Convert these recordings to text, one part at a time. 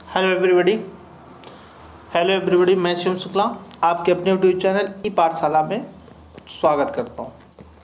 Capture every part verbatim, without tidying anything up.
Hello everybody hello everybody मैं शिवम शुक्ला आपके अपने यूट्यूब चैनल ई पाठशाला में स्वागत करता हूं।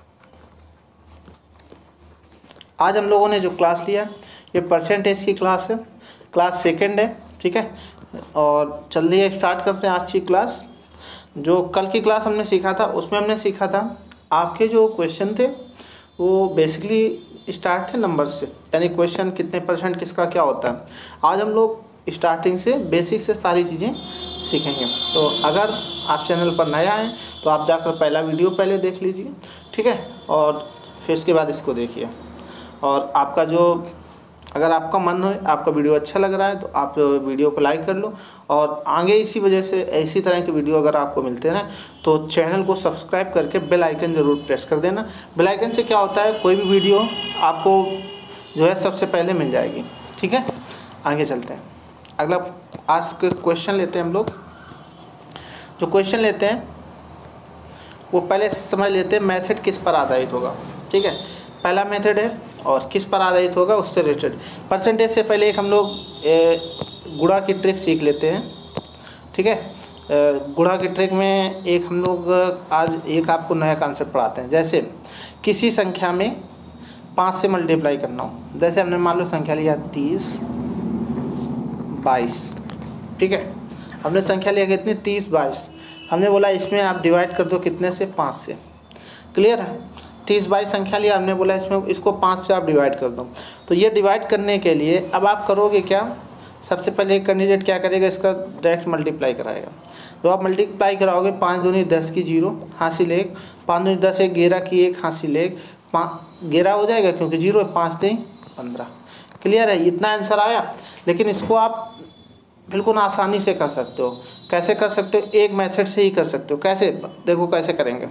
आज हम लोगों ने जो क्लास लिया ये परसेंटेज की क्लास है, क्लास सेकंड है, ठीक है। और जल्दी स्टार्ट करते हैं आज की क्लास। जो कल की क्लास हमने सीखा था उसमें हमने सीखा था आपके जो क्वेश्चन थे वो बेसिकली स्टार्ट थे नंबर से, यानी क्वेश्चन कितने परसेंट किसका क्या होता है। आज हम लोग स्टार्टिंग से बेसिक से सारी चीज़ें सीखेंगे। तो अगर आप चैनल पर नया हैं तो आप जाकर पहला वीडियो पहले देख लीजिए, ठीक है, और फिर उसके बाद इसको देखिए। और आपका जो अगर आपका मन हो, आपका वीडियो अच्छा लग रहा है तो आप वीडियो को लाइक कर लो। और आगे इसी वजह से इसी तरह के वीडियो अगर आपको मिलते हैं तो चैनल को सब्सक्राइब करके बेल आइकन ज़रूर प्रेस कर देना। बेल आइकन से क्या होता है, कोई भी वीडियो आपको जो है सबसे पहले मिल जाएगी, ठीक है। आगे चलते हैं, अगला आज के क्वेश्चन लेते हैं हम लोग। जो क्वेश्चन लेते हैं वो पहले समझ लेते हैं मेथड किस पर आधारित होगा, ठीक है। पहला मेथड है और किस पर आधारित होगा उससे रिलेटेड। परसेंटेज से पहले एक हम लोग गुणा की ट्रिक सीख लेते हैं, ठीक है। गुणा की ट्रिक में एक हम लोग आज एक आपको नया कॉन्सेप्ट पढ़ाते हैं। जैसे किसी संख्या में पाँच से मल्टीप्लाई करना हो, जैसे हमने मान लो संख्या लिया तीस बाईस, ठीक है। हमने संख्या लिया कितनी, तीस बाईस। हमने बोला इसमें आप डिवाइड कर दो कितने से, पाँच से। क्लियर है, तीस बाईस संख्या लिया, हमने बोला इसमें इसको पाँच से आप डिवाइड कर दो। तो ये डिवाइड करने के लिए अब आप करोगे क्या, सबसे पहले कैंडिडेट क्या करेगा, इसका डायरेक्ट मल्टीप्लाई कराएगा। तो आप मल्टीप्लाई कराओगे, पाँच दूनी दस की जीरो हासिल एक, पाँच दूनी दस एक, ग्यारह की एक हासिल एक, पाँच ग्यारह हो जाएगा क्योंकि जीरो है, पाँच तीन पंद्रह। क्लियर है, इतना आंसर आया। लेकिन इसको आप बिल्कुल आसानी से कर सकते हो। कैसे कर सकते हो, एक मेथड से ही कर सकते हो। कैसे, देखो कैसे करेंगे।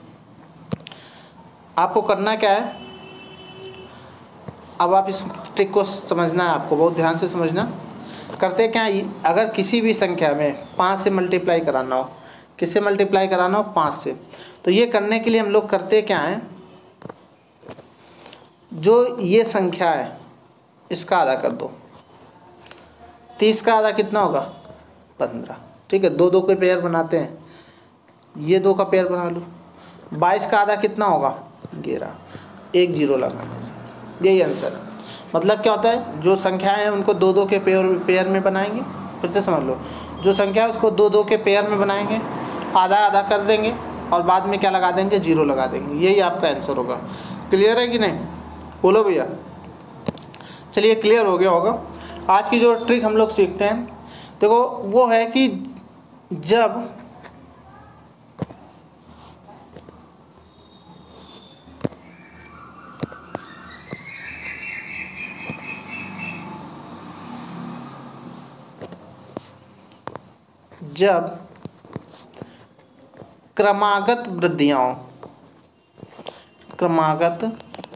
आपको करना क्या है, अब आप इस ट्रिक को समझना है, आपको बहुत ध्यान से समझना। करते क्या है, अगर किसी भी संख्या में पाँच से मल्टीप्लाई कराना हो, किससे मल्टीप्लाई कराना हो, पाँच से, तो ये करने के लिए हम लोग करते क्या है, जो ये संख्या है इसका आधा कर दो। तीस का आधा कितना होगा, पंद्रह, ठीक है। दो दो के पेयर बनाते हैं, ये दो का पेयर बना लो। बाईस का आधा कितना होगा, ग्यारह, एक जीरो लगा, यही आंसर है। मतलब क्या होता है, जो संख्याएं हैं उनको दो दो के पेयर पेयर में बनाएंगे। फिर से समझ लो, जो संख्या है उसको दो दो के पेयर में बनाएंगे, आधा आधा कर देंगे और बाद में क्या लगा देंगे, जीरो लगा देंगे। यही आपका आंसर होगा। क्लियर है कि नहीं, बोलो भैया। चलिए, क्लियर हो गया होगा। आज की जो ट्रिक हम लोग सीखते हैं, देखो वो है कि जब जब क्रमागत वृद्धियां क्रमागत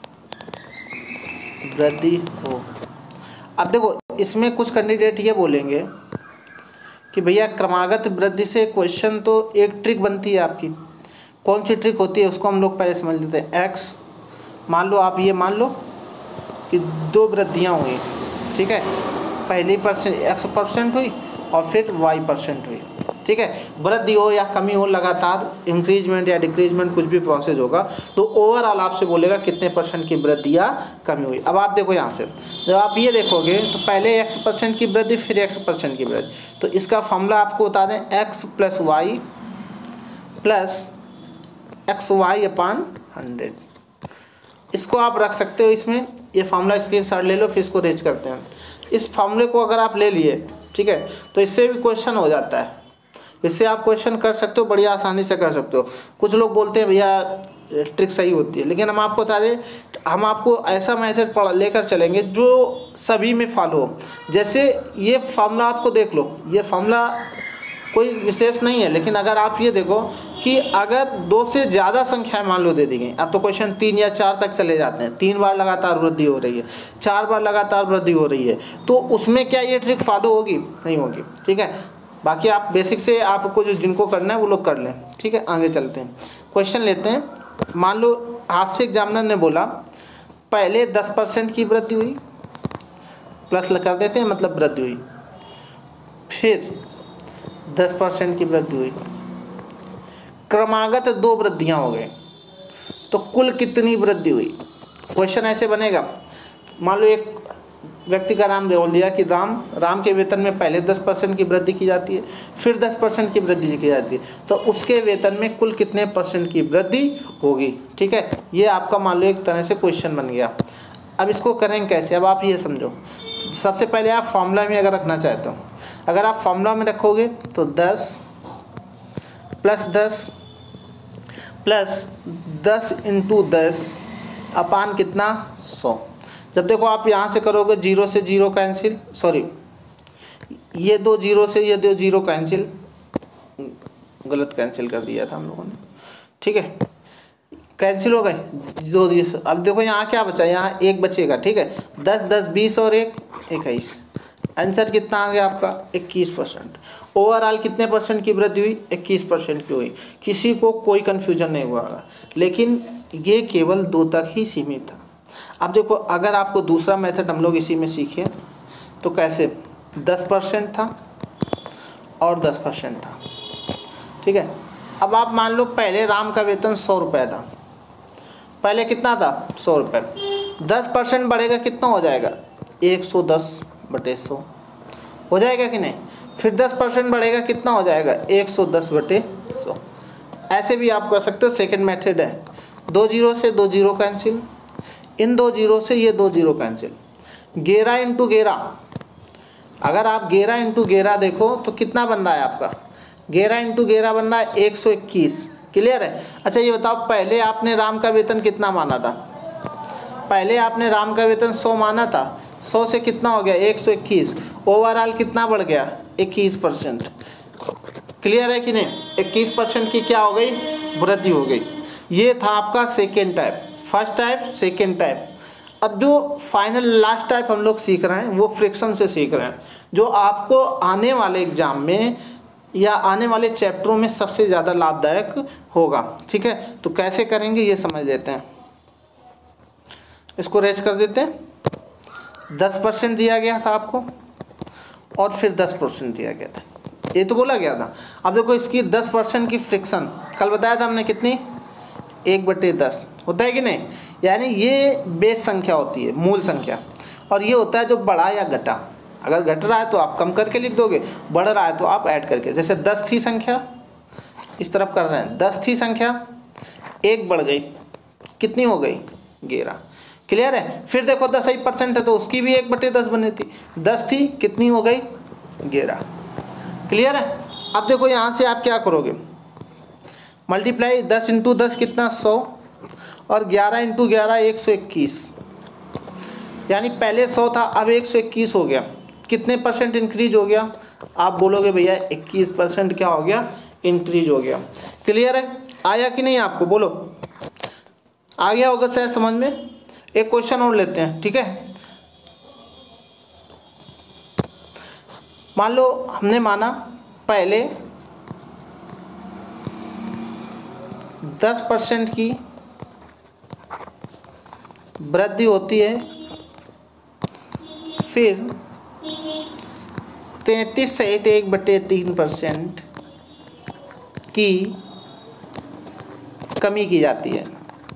वृद्धि हो। अब देखो इसमें कुछ कैंडिडेट ये बोलेंगे कि भैया क्रमागत वृद्धि से क्वेश्चन, तो एक ट्रिक बनती है आपकी। कौन सी ट्रिक होती है उसको हम लोग पहले समझ लेते हैं। एक्स मान लो, आप ये मान लो कि दो वृद्धियाँ हुई, ठीक है। पहली परसेंट एक्स परसेंट हुई और फिर वाई परसेंट हुई, ठीक है। वृद्धि हो या कमी हो, लगातार इंक्रीजमेंट या डिक्रीजमेंट कुछ भी प्रोसेस होगा, तो ओवरऑल आपसे बोलेगा कितने परसेंट की वृद्धि या कमी हुई। अब आप देखो यहाँ से, जब आप ये देखोगे तो पहले एक्स परसेंट की वृद्धि फिर एक्स परसेंट की वृद्धि, तो इसका फॉर्मूला आपको बता दें, X plus Y plus X Y upon hundred. इसको आप रख सकते हो इसमें, ये फार्मूला स्क्रीनशॉट ले लो, फिर इसको रेज करते हैं। इस फार्मूले को अगर आप ले लिए, ठीक है, तो इससे भी क्वेश्चन हो जाता है। इससे आप क्वेश्चन कर सकते हो, बड़ी आसानी से कर सकते हो। कुछ लोग बोलते हैं भैया ट्रिक सही होती है, लेकिन हम आपको बता दें, हम आपको ऐसा मेथड पढ़ लेकर चलेंगे जो सभी में फॉलो हो। जैसे ये फार्मूला आपको देख लो, ये फार्मूला कोई विशेष नहीं है, लेकिन अगर आप ये देखो कि अगर दो से ज़्यादा संख्याएं मान लो दे दी गई, अब तो क्वेश्चन तीन या चार तक चले जाते हैं, तीन बार लगातार वृद्धि हो रही है, चार बार लगातार वृद्धि हो रही है, तो उसमें क्या ये ट्रिक फॉलो होगी, नहीं होगी, ठीक है। बाकी आप बेसिक से आपको जो जिनको करना है वो लोग कर लें, ठीक है। आगे चलते हैं, क्वेश्चन लेते हैं। मान लो आपसे एग्जामिनर ने बोला पहले दस परसेंट की वृद्धि हुई, प्लस कर देते हैं, मतलब वृद्धि हुई, फिर दस परसेंट की वृद्धि हुई, क्रमागत दो वृद्धियां हो गई, तो कुल कितनी वृद्धि हुई। क्वेश्चन ऐसे बनेगा, मान लो एक व्यक्ति का नाम बोल दिया कि राम राम के वेतन में पहले दस परसेंट की वृद्धि की जाती है, फिर दस परसेंट की वृद्धि की जाती है, तो उसके वेतन में कुल कितने परसेंट की वृद्धि होगी। ठीक है, ये आपका मान लो एक तरह से क्वेश्चन बन गया। अब इसको करेंगे कैसे, अब आप ये समझो। सबसे पहले आप फॉर्मूला में अगर रखना चाहते हो, अगर आप फॉर्मूला में रखोगे तो दस प्लस दस प्लस दस इंटू दस अपान कितना सौ। जब देखो आप यहाँ से करोगे जीरो से जीरो कैंसिल, सॉरी ये दो जीरो से ये दो जीरो कैंसिल, गलत कैंसिल कर दिया था हम लोगों ने। ठीक है, कैंसिल हो गए दो जीरो। अब देखो यहाँ क्या बचा, यहाँ एक बचेगा। ठीक है, दस दस बीस और एक इक्कीस। आंसर कितना आ गया आपका इक्कीस परसेंट। ओवरऑल कितने परसेंट की वृद्धि हुई, इक्कीस परसेंट की हुई। किसी को कोई कन्फ्यूजन नहीं हुआ होगा, लेकिन ये केवल दो तक ही सीमित था। अब देखो अगर आपको दूसरा मेथड हम लोग इसी में सीखे तो कैसे, दस परसेंट था और दस परसेंट था। ठीक है, अब आप मान लो पहले राम का वेतन सौ रुपये था, पहले कितना था सौ रुपये, दस परसेंट बढ़ेगा कितना हो जाएगा एक सौ दस बटे सौ हो जाएगा कि नहीं। फिर दस परसेंट बढ़ेगा कितना हो जाएगा एक सौ दस बटे सौ। ऐसे भी आप कर सकते हो, सेकंड मेथड है, दो जीरो से दो जीरो कैंसिल, इन दो जीरो से ये दो जीरो कैंसिल, ग्यारह इंटू ग्यारह। अगर आप ग्यारह इंटू ग्यारह देखो तो कितना बन रहा है आपका, ग्यारह इंटू ग्यारह बन रहा है एक सौ इक्कीस। क्लियर है। अच्छा ये बताओ पहले आपने राम का वेतन कितना माना था, पहले आपने राम का वेतन सौ माना था, सौ से कितना हो गया एक सौ इक्कीस, ओवरऑल कितना बढ़ गया इक्कीस परसेंट। क्लियर है कि नहीं, इक्कीस परसेंट की क्या हो गई वृद्धि हो गई। ये था आपका second type, first type second type. अब जो फाइनल लास्ट टाइप हम लोग सीख रहे हैं वो फ्रिक्शन से सीख रहे हैं, जो आपको आने वाले एग्जाम में या आने वाले चैप्टरों में सबसे ज़्यादा लाभदायक होगा। ठीक है, तो कैसे करेंगे ये समझ लेते हैं। इसको रेज कर देते हैं। दस परसेंट दिया गया था आपको और फिर दस परसेंट दिया गया था, ये तो बोला गया था। अब देखो इसकी दस परसेंट की फ्रिक्शन कल बताया था हमने कितनी, एक बटे दस होता है कि नहीं। यानी ये बेस संख्या होती है, मूल संख्या, और ये होता है जो बढ़ा या घटा। अगर घट रहा है तो आप कम करके लिख दोगे, बढ़ रहा है तो आप ऐड करके। जैसे दस थी संख्या, इस तरफ कर रहे हैं, दस थी संख्या, एक बढ़ गई, कितनी हो गई ग्यारह। क्लियर है। फिर देखो दस ही परसेंट है तो उसकी भी एक बटे दस बनी थी, दस थी कितनी हो गई ग्यारह। क्लियर है। अब देखो यहाँ से आप क्या करोगे, मल्टीप्लाई दस इंटू दस कितना सौ, और ग्यारह इंटू ग्यारह एक सौ इक्कीस। यानी पहले सौ था अब एक सौ इक्कीस हो गया, कितने परसेंट इंक्रीज हो गया। आप बोलोगे भैया इक्कीस परसेंट क्या हो गया इंक्रीज हो गया। क्लियर है, आया कि नहीं आपको, बोलो आ गया होगा शायद समझ में। एक क्वेश्चन और लेते हैं। ठीक है, मान लो हमने माना पहले दस परसेंट की वृद्धि होती है, फिर तैंतीस सहित एक बटे तीन परसेंट की कमी की जाती है।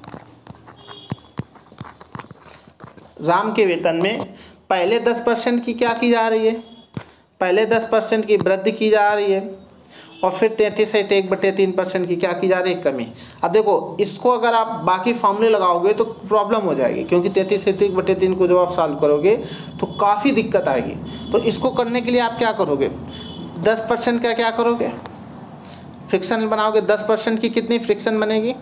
राम के वेतन में पहले दस परसेंट की क्या की जा रही है, पहले दस परसेंट की वृद्धि की जा रही है, और फिर तैंतीस सहित एक बटे तीन परसेंट की क्या की जा रही है कमी। अब देखो इसको अगर आप बाकी फॉर्मूले लगाओगे तो प्रॉब्लम हो जाएगी, क्योंकि तैंतीस सहित एक बटे तीन को जब आप सॉल्व करोगे तो काफ़ी दिक्कत आएगी। तो इसको करने के लिए आप क्या करोगे, दस परसेंट का क्या करोगे फ्रिक्शन बनाओगे। दस परसेंट की कितनी फ्रिक्शन बनेगी,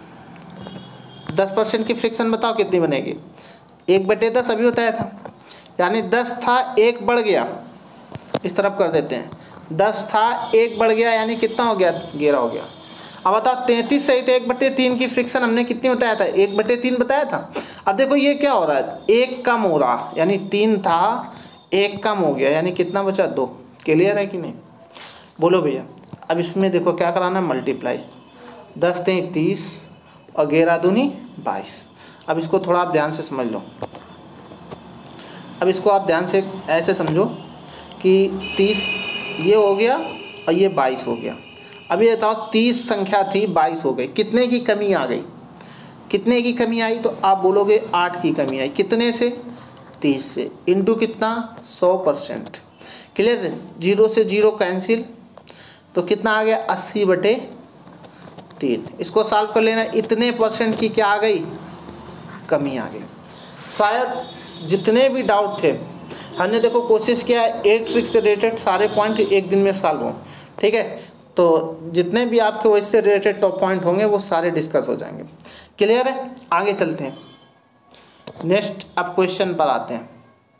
दस परसेंट की फ्रिक्शन बताओ कितनी बनेगी, एक बटे दस अभी बताया था। यानी दस था एक बढ़ गया, इस तरफ कर देते हैं, दस था एक बढ़ गया यानी कितना हो गया ग्यारह हो गया। अब बताओ तैंतीस सहित एक बटे तीन की फ्रिक्शन हमने कितनी बताया था, एक बटे तीन बताया था। अब देखो ये क्या हो रहा है, एक कम हो रहा, यानी तीन था एक कम हो गया, यानी कितना बचा दो। क्लियर है कि नहीं, बोलो भैया। अब इसमें देखो क्या कराना है, मल्टीप्लाई, दस तैंतीस और ग्यारह दूनी बाईस। अब इसको थोड़ा आप ध्यान से समझ लो। अब इसको आप ध्यान से ऐसे समझो कि तीस ये हो गया और ये बाईस हो गया। अब ये बताओ तीस संख्या थी, बाईस हो गई, कितने की कमी आ गई? कितने की कमी आई? तो आप बोलोगे आठ की कमी आई। कितने से? तीस से। इंटू कितना? सौ परसेंट। क्लियर? जीरो से जीरो कैंसिल, तो कितना आ गया? अस्सी बटे तीन। इसको सॉल्व कर लेना। इतने परसेंट की क्या आ गई? कमी आ गई। शायद जितने भी डाउट थे हमने देखो कोशिश किया है एक ट्रिक से रिलेटेड सारे पॉइंट एक दिन में सॉल्व हो। ठीक है, तो जितने भी आपके वैसे रिलेटेड टॉप पॉइंट होंगे वो सारे डिस्कस हो जाएंगे। क्लियर है? आगे चलते हैं, नेक्स्ट अब क्वेश्चन पर आते हैं।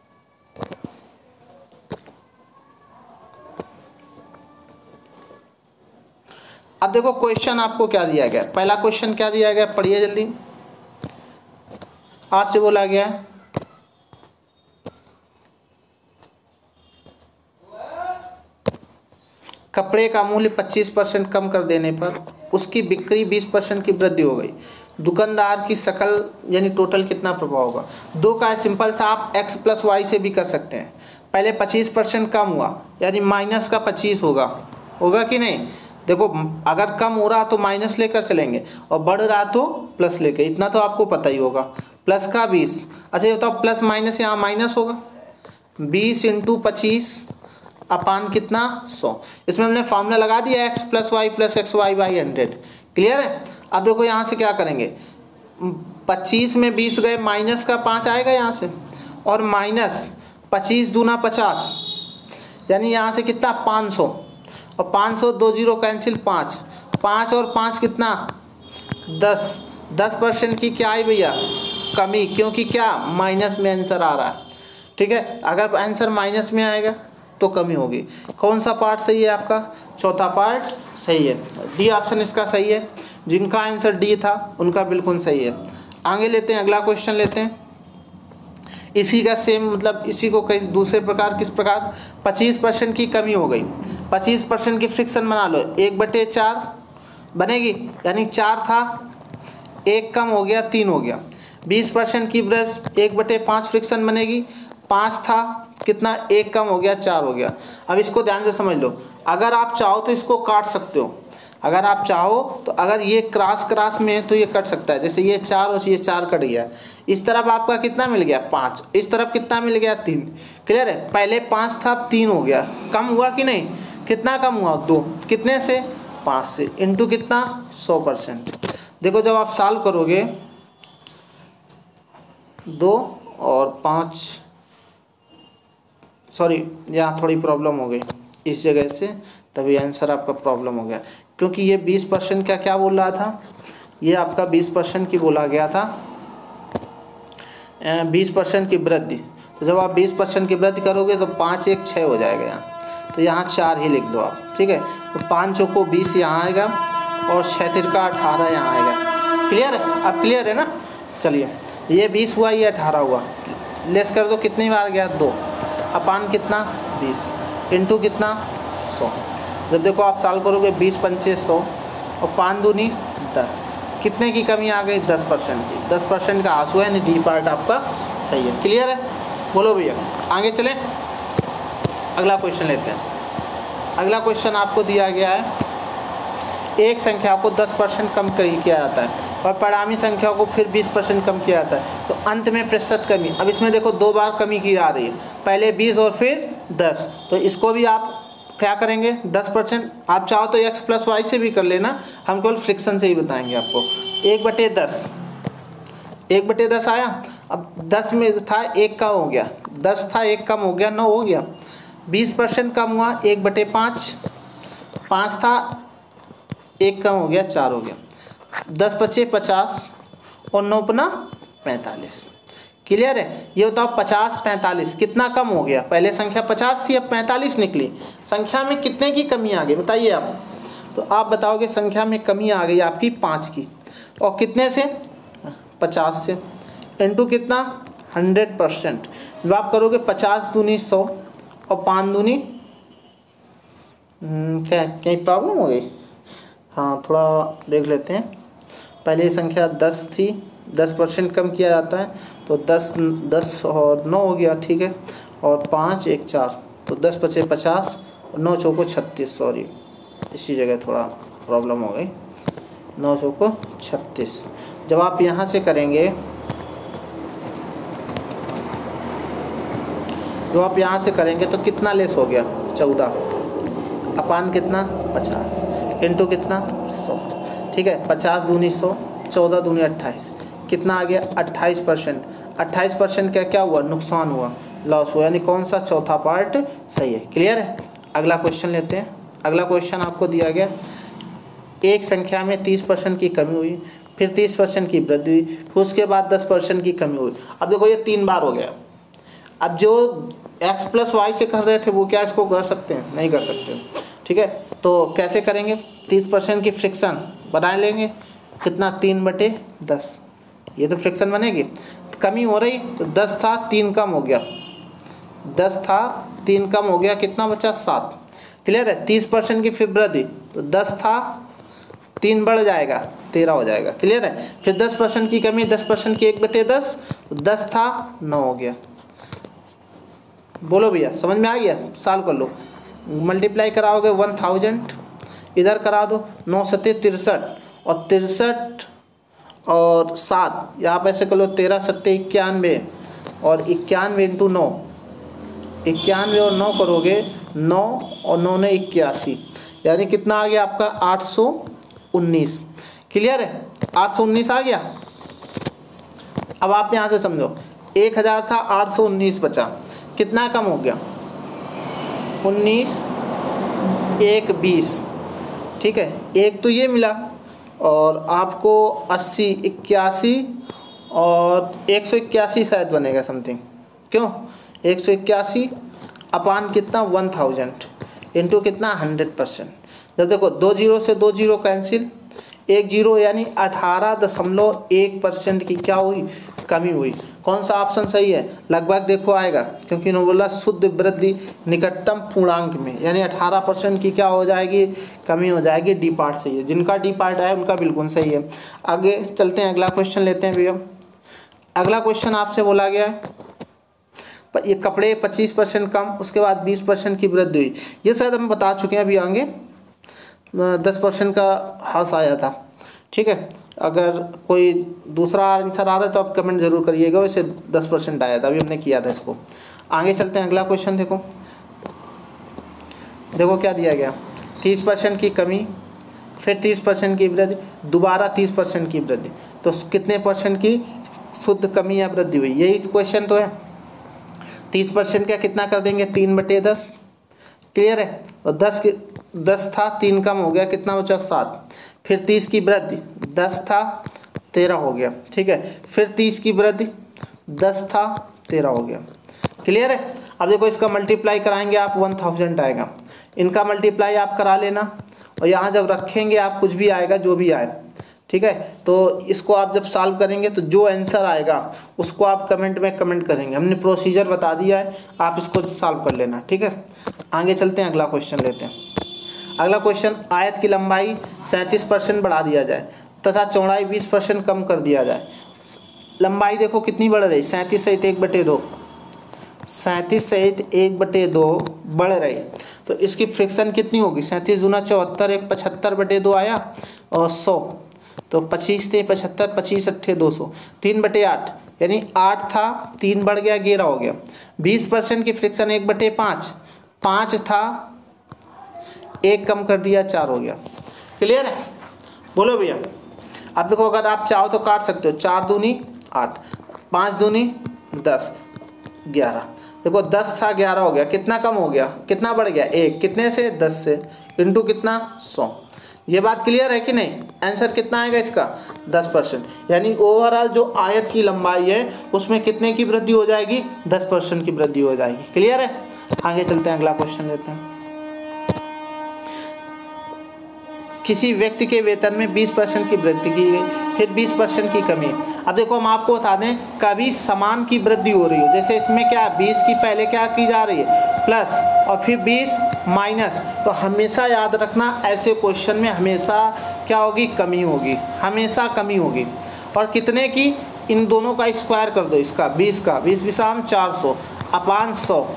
अब देखो क्वेश्चन आपको क्या दिया गया। पहला क्वेश्चन क्या दिया गया, पढ़िए जल्दी। आपसे बोला गया है कपड़े का मूल्य पच्चीस परसेंट कम कर देने पर उसकी बिक्री बीस परसेंट की वृद्धि हो गई। दुकानदार की सकल यानी टोटल कितना प्रभाव होगा? दो का है सिंपल सा, आप x प्लस वाई से भी कर सकते हैं। पहले पच्चीस परसेंट कम हुआ यानी माइनस का पच्चीस होगा, होगा कि नहीं? देखो अगर कम हो रहा तो माइनस लेकर चलेंगे और बढ़ रहा तो प्लस लेकर, इतना तो आपको पता ही होगा। प्लस का बीस। अच्छा ये बताओ प्लस माइनस यहाँ माइनस होगा, बीस इंटू पच्चीस अपान कितना? सौ। इसमें हमने फार्मूला लगा दिया X plus Y plus X Y by hundred. Clear है? अब देखो यहाँ से क्या करेंगे, पच्चीस में बीस गए, माइनस का पाँच आएगा यहाँ से, और माइनस पच्चीस दूना पचास, यानी यहाँ से कितना? पाँच सौ, और पाँच सौ दो जीरो कैंसिल, पाँच, पाँच और पाँच कितना? दस। दस परसेंट की क्या आई भैया? कमी, क्योंकि क्या? माइनस में आंसर आ रहा है। ठीक है, अगर आंसर माइनस में आएगा तो कमी होगी। कौन सा पार्ट सही है आपका? चौथा पार्ट सही है, डी ऑप्शन इसका सही है। जिनका आंसर डी था उनका बिल्कुल सही है। आगे लेते हैं, अगला क्वेश्चन लेते हैं। इसी का सेम मतलब इसी को कई दूसरे प्रकार, किस प्रकार? पच्चीस परसेंट की कमी हो गई। पच्चीस परसेंट की फ्रिक्शन बना लो, एक बटे चार बनेगी, यानी चार था, एक कम हो गया, तीन हो गया। बीस परसेंट की ब्रश, एक बटे पाँच फ्रिक्शन बनेगी, पाँच था, कितना? एक कम हो गया, चार हो गया। अब इसको ध्यान से समझ लो, अगर आप चाहो तो इसको काट सकते हो, अगर आप चाहो तो, अगर ये क्रॉस क्रॉस में है तो ये कट सकता है, जैसे ये चार और ये चार कट गया। इस तरफ आपका कितना मिल गया? पाँच। इस तरफ कितना मिल गया? तीन। क्लियर है? पहले पाँच था, तीन हो गया, कम हुआ कि नहीं? कितना कम हुआ? दो। कितने से? पाँच से। इंटू कितना? सौ परसेंट। देखो जब आप सॉल्व करोगे, दो और पाँच, सॉरी यहाँ थोड़ी प्रॉब्लम हो गई इस जगह से, तभी आंसर आपका प्रॉब्लम हो गया, क्योंकि ये बीस परसेंट का क्या बोल रहा था? ये आपका बीस परसेंट की बोला गया था, बीस परसेंट की वृद्धि। तो जब आप बीस परसेंट की वृद्धि करोगे तो पाँच एक छः हो जाएगा यहाँ, तो यहाँ चार ही लिख दो आप। ठीक है, तो पाँच चौको बीस यहाँ आएगा और छः तिरका अठारह यहाँ आएगा। क्लियर है? अब क्लियर है ना? चलिए, ये बीस हुआ, ये अठारह हुआ, लेस कर दो, कितनी बार गया? दो, अपान कितना? बीस, इंटू कितना? सौ। जब देखो आप सॉल्व करोगे, बीस पंचे सौ और पाँच दूनी दस, कितने की कमी आ गई? दस परसेंट की। दस परसेंट का आंसू है, यानी डी पार्ट आपका सही है। क्लियर है? बोलो भैया, आगे चलें, अगला क्वेश्चन लेते हैं। अगला क्वेश्चन आपको दिया गया है, एक संख्या को दस परसेंट कम किया जाता है और परिणामी संख्या को फिर बीस परसेंट कम किया जाता है, तो अंत में प्रतिशत कमी। अब इसमें देखो दो बार कमी की जा रही है, पहले बीस और फिर दस, तो इसको भी आप क्या करेंगे? दस परसेंट। आप चाहो तो एक्स प्लस वाई से भी कर लेना, हम केवल फ्रिक्शन से ही बताएंगे आपको। एक बटे दस, एक बटे दस आया। अब दस में था, एक कम हो गया, दस था, एक कम हो गया, नौ हो गया। बीस परसेंट कम हुआ, एक बटे पाँच, पाँच था, एक कम हो गया, चार हो गया। दस पचे पचास और नौ पना पैंतालीस। क्लियर है? ये बताओ पचास पैंतालीस कितना कम हो गया? पहले संख्या पचास थी, अब पैंतालीस निकली, संख्या में कितने की कमी आ गई बताइए आप? तो आप बताओगे संख्या में कमी आ गई आपकी पाँच की, और कितने से? पचास से। इंटू कितना? Hundred percent. जब आप करोगे पचास दूनी सौ और पाँच दूनी, क्या कहीं प्रॉब्लम हो गई? हाँ, थोड़ा देख लेते हैं। पहले संख्या दस थी, दस परसेंट कम किया जाता है, तो दस दस और नौ हो गया। ठीक है, और पाँच एक चार, तो दस पचे पचास नौ चौको छत्तीस, सॉरी इसी जगह थोड़ा प्रॉब्लम हो गई, नौ चौको छत्तीस। जब आप यहाँ से करेंगे, जो आप यहाँ से करेंगे तो कितना लेस हो गया, चौदह अपान कितना पचास इंटू कितना सौ, ठीक है। पचास दूनी सौ, चौदह दूनी अट्ठाईस, कितना आ गया अट्ठाईस परसेंट। अट्ठाईस परसेंट क्या क्या हुआ, नुकसान हुआ, लॉस हुआ, यानी कौन सा चौथा पार्ट सही है। क्लियर है। अगला क्वेश्चन लेते हैं। अगला क्वेश्चन आपको दिया गया, एक संख्या में तीस परसेंट की कमी हुई, फिर तीस परसेंट की वृद्धि हुई, फिर उसके बाद दस परसेंट की कमी हुई। अब देखो ये तीन बार हो गया। अब जो x प्लस वाई से कर रहे थे वो क्या इसको कर सकते हैं, नहीं कर सकते, ठीक है। तो कैसे करेंगे, तीस परसेंट की फ्रिक्शन बना लेंगे, कितना तीन बटे दस, ये तो फ्रिक्शन बनेगी। कमी हो रही तो दस था तीन कम हो गया, दस था तीन कम हो गया, कितना बचा सात। क्लियर है। तीस परसेंट की फिर वृद्धि तो दस था तीन बढ़ जाएगा तेरह हो जाएगा। क्लियर है। फिर दस परसेंट की कमी, दस परसेंट की एक बटे दस, तो दस था नौ हो गया। बोलो भैया समझ में आ गया, सॉल्व कर लो। मल्टीप्लाई कराओगे वन थाउजेंड, इधर करा दो, नौ सत्ते तिरसठ और तिरसठ और सात, यहाँ पे ऐसे कर लो, तेरह सत्ते इक्यानवे और इक्यानवे इंटू नौ, इक्यानवे और नौ करोगे, नौ और नौ ने इक्यासी, यानी कितना आ गया आपका आठ सौ उन्नीस। क्लियर है। आठ सौ उन्नीस आ गया। अब आप यहाँ से समझो, एक हज़ार था, आठ सौ उन्नीस बचा, कितना कम हो गया, उन्नीस एक बीस, ठीक है। एक तो ये मिला और आपको अस्सी इक्यासी और एक सौ इक्यासी शायद बनेगा समथिंग, क्यों, एक सौ इक्यासी अपान कितना वन थाउजेंड इंटू कितना हंड्रेड परसेंट। जब देखो दो जीरो से दो जीरो कैंसिल, एक जीरो यानी अठारह दशमलव एक परसेंट की क्या हुई, कमी हुई। कौन सा ऑप्शन सही है, लगभग देखो आएगा, क्योंकि इन्होंने बोला शुद्ध वृद्धि निकटतम पूर्णांक में, यानी अठारह परसेंट की क्या हो जाएगी, कमी हो जाएगी। डी पार्ट सही है, जिनका डी पार्ट आया उनका बिल्कुल सही है। आगे चलते हैं, अगला क्वेश्चन लेते हैं भैया। अगला क्वेश्चन आपसे बोला गया है, ये कपड़े पच्चीस परसेंट कम, उसके बाद बीस परसेंट की वृद्धि हुई। ये शायद हम बता चुके हैं, अभी आगे दस परसेंट का हाउस आया था, ठीक है। अगर कोई दूसरा आंसर आ रहा है तो आप कमेंट जरूर करिएगा, वैसे दस परसेंट आया था, अभी हमने किया था इसको। आगे चलते हैं, अगला क्वेश्चन देखो। देखो क्या दिया गया, तीस परसेंट की कमी, फिर तीस परसेंट की वृद्धि, दोबारा तीस परसेंट की वृद्धि, तो कितने परसेंट की शुद्ध कमी या वृद्धि हुई, यही क्वेश्चन तो है। तीस परसेंट का कितना कर देंगे, तीन बटे दस। क्लियर है। और दस की दस था तीन कम हो गया, कितना बचा सात। फिर तीस की वृद्धि, दस था तेरह हो गया, ठीक है। फिर तीस की वृद्धि, दस था तेरह हो गया। क्लियर है। अब देखो इसका मल्टीप्लाई कराएंगे आप, वन थाउजेंड आएगा, इनका मल्टीप्लाई आप करा लेना, और यहाँ जब रखेंगे आप कुछ भी आएगा, जो भी आए, ठीक है। तो इसको आप जब सॉल्व करेंगे तो जो आंसर आएगा उसको आप कमेंट में कमेंट करेंगे, हमने प्रोसीजर बता दिया है, आप इसको सॉल्व कर लेना, ठीक है। आगे चलते हैं, अगला क्वेश्चन लेते हैं। अगला क्वेश्चन, आयत की लंबाई सैंतीस परसेंट बढ़ा दिया जाए तथा चौड़ाई बीस परसेंट कम कर दिया जाए। लंबाई देखो कितनी बढ़ रही, सैंतीस सहित एक बटे दो, सैंतीस सहित एक बटे दो बढ़ रही, तो इसकी फ्रिक्शन कितनी होगी, सैंतीस दूना चौहत्तर, एक पचहत्तर बटे दो आया और सौ, तो पच्चीस थे पचहत्तर, पच्चीस अट्ठे दो सौ, तीन बटे आठ, यानी आठ था तीन बढ़ गया ग्यारह हो गया। बीस परसेंट की फ्रिक्शन एक बटे पाँच, पाँच था एक कम कर दिया चार हो गया। क्लियर है। बोलो भैया। अब देखो अगर आप चाहो तो काट सकते हो, चार दूनी आठ, पाँच दूनी दस, ग्यारह। देखो दस था ग्यारह हो गया, कितना कम हो गया, कितना बढ़ गया एक, कितने से दस से, इंटू कितना सौ। ये बात क्लियर है कि नहीं। आंसर कितना आएगा इसका, दस परसेंट, यानी ओवरऑल जो आयत की लंबाई है उसमें कितने की वृद्धि हो जाएगी, दस परसेंट की वृद्धि हो जाएगी। क्लियर है। आगे चलते हैं, अगला क्वेश्चन लेते हैं। किसी व्यक्ति के वेतन में बीस परसेंट की वृद्धि की गई, फिर बीस परसेंट की कमी। अब देखो हम आपको बता दें, कभी समान की वृद्धि हो रही हो, जैसे इसमें क्या बीस की पहले क्या की जा रही है प्लस और फिर बीस माइनस, तो हमेशा याद रखना ऐसे क्वेश्चन में हमेशा क्या होगी, कमी होगी, हमेशा कमी होगी। और कितने की, इन दोनों का स्क्वायर कर दो, इसका बीस का, बीस बिसाम चार सौ अपान सौ,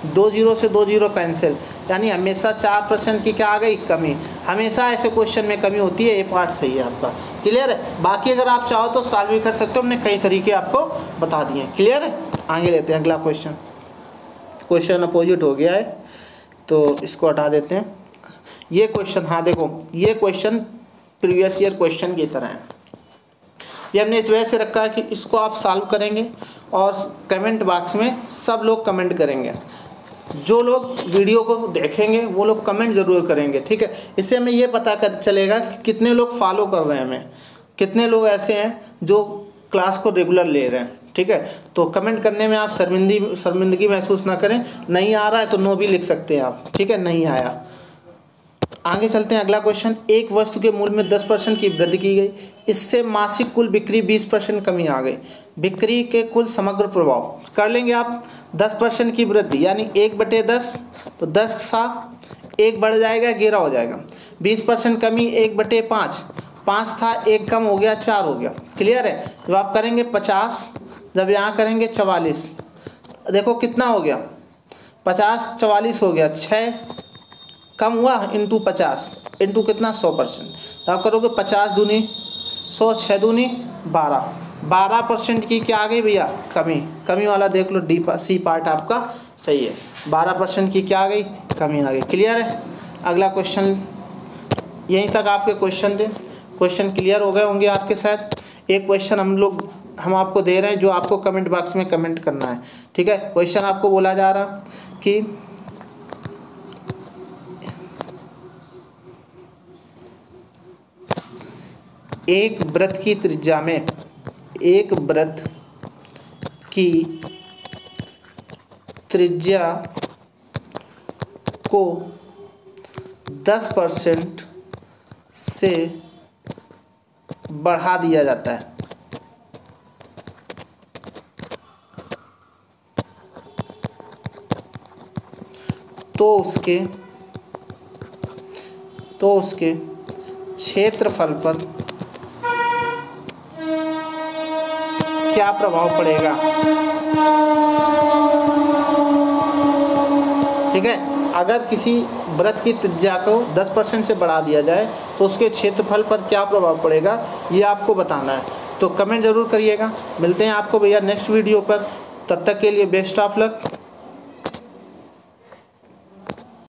दो जीरो से दो जीरो कैंसिल, यानी हमेशा चार परसेंट की क्या आ गई, कमी। हमेशा ऐसे क्वेश्चन में कमी होती है, ये पार्ट सही है आपका। क्लियर है। बाकी अगर आप चाहो तो सॉल्व भी कर सकते हो, हमने कई तरीके आपको बता दिए। क्लियर है। आगे लेते हैं अगला क्वेश्चन। क्वेश्चन अपोजिट हो गया है तो इसको हटा देते हैं। ये क्वेश्चन, हाँ देखो ये क्वेश्चन प्रीवियस ईयर क्वेश्चन की तरह है। ये हमने इस वजह से रखा है कि इसको आप सॉल्व करेंगे और कमेंट बॉक्स में सब लोग कमेंट करेंगे। जो लोग वीडियो को देखेंगे वो लोग कमेंट ज़रूर करेंगे, ठीक है। इससे हमें ये पता कर चलेगा कि कितने लोग फॉलो कर रहे हैं हमें, कितने लोग ऐसे हैं जो क्लास को रेगुलर ले रहे हैं, ठीक है। तो कमेंट करने में आप शर्मिंदगी शर्मिंदगी महसूस ना करें। नहीं आ रहा है तो नो भी लिख सकते हैं आप, ठीक है, नहीं आया। आगे चलते हैं। अगला क्वेश्चन, एक वस्तु के मूल्य में दस परसेंट की वृद्धि की गई, इससे मासिक कुल बिक्री बीस परसेंट कमी आ गई। बिक्री के कुल समग्र प्रभाव कर लेंगे आप। दस परसेंट की वृद्धि यानी एक बटे दस, तो दस सा एक बढ़ जाएगा, ग्यारह हो जाएगा। बीस परसेंट कमी, एक बटे पाँच, पाँच था एक कम हो गया, चार हो गया। क्लियर है। जब आप करेंगे पचास, जब यहाँ करेंगे चवालीस, देखो कितना हो गया, पचास चवालीस हो गया, छः कम हुआ इंटू पचास, इंटू कितना, सौ परसेंट। तो आप करोगे पचास दूनी सौ, छः दूनी बारह, बारह परसेंट की क्या आ गई भैया, कमी। कमी वाला देख लो, डी पा, सी पार्ट आपका सही है। बारह परसेंट की क्या आ गई, कमी आ गई। क्लियर है। अगला क्वेश्चन, यहीं तक आपके क्वेश्चन थे। क्वेश्चन क्लियर हो गए होंगे आपके साथ। एक क्वेश्चन हम लोग हम आपको दे रहे हैं जो आपको कमेंट बॉक्स में कमेंट करना है, ठीक है। क्वेश्चन आपको बोला जा रहा कि एक वृत्त की त्रिज्या में, एक वृत्त की त्रिज्या को दस परसेंट से बढ़ा दिया जाता है तो उसके तो उसके क्षेत्रफल पर क्या प्रभाव पड़ेगा, ठीक है। अगर किसी वृत्त की त्रिज्या को दस परसेंट से बढ़ा दिया जाए तो उसके क्षेत्रफल पर क्या प्रभाव पड़ेगा, ये आपको बताना है। तो कमेंट ज़रूर करिएगा। मिलते हैं आपको भैया नेक्स्ट वीडियो पर। तब तक के लिए बेस्ट ऑफ लक।